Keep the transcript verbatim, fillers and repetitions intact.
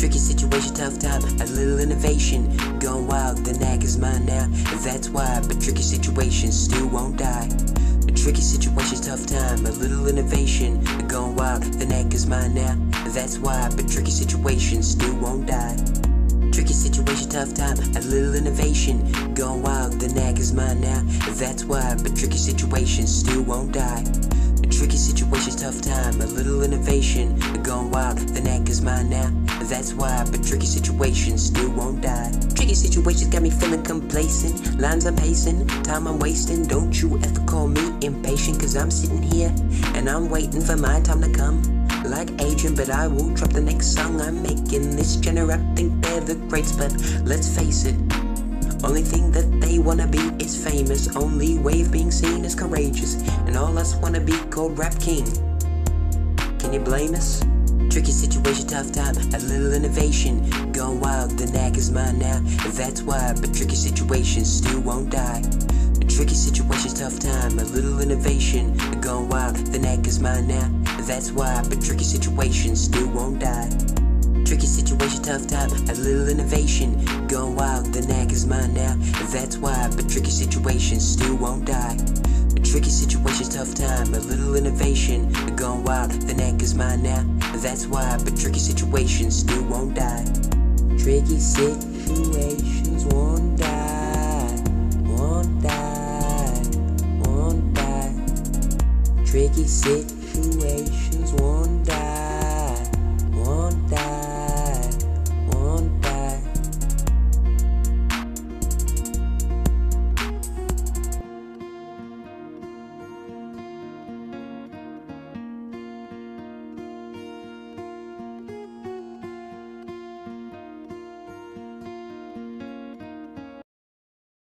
Tricky situation, tough time, a little innovation. Going wild, the knack is mine now, and that's why. But tricky situations still won't die. A tricky situation, tough time, a little innovation. Going wild, the knack is mine now, and that's why. But tricky situations still won't die. Tricky situation, tough time, a little innovation. Going wild, the knack is mine now, and that's why. But tricky situations still won't die. A tricky situation, tough time, a little innovation. Going wild, the knack is mine now, and that's why. But tricky situations still won't die. Tricky situations got me feeling complacent. Lines I'm pacing, time I'm wasting. Don't you ever call me impatient, cause I'm sitting here and I'm waiting for my time to come. Like Adrian, but I will drop the next song I'm making. This genre I think they're the greats, but let's face it, only thing that they wanna be is famous. Only way of being seen is courageous, and all us wanna be called rap king. Can you blame us? Tricky situation, tough time, a little innovation. Going wild, the knack is mine now, and that's why. But tricky situations still won't die. A tricky situation, tough time, a little innovation. Going wild, the knack is mine now, and that's why. But tricky situations still won't die. Tricky situation, tough time, a little innovation. Going wild, the knack is mine now, and that's why. But tricky situations still won't die. A tricky situation, tough time, a little innovation. Going wild, the knack is mine now, and that's why. But tricky situations still won't die. Tricky situations won't die, won't die, won't die. Tricky situations won't